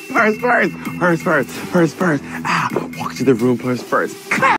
Purse first. Ah, walk to the room, purse first.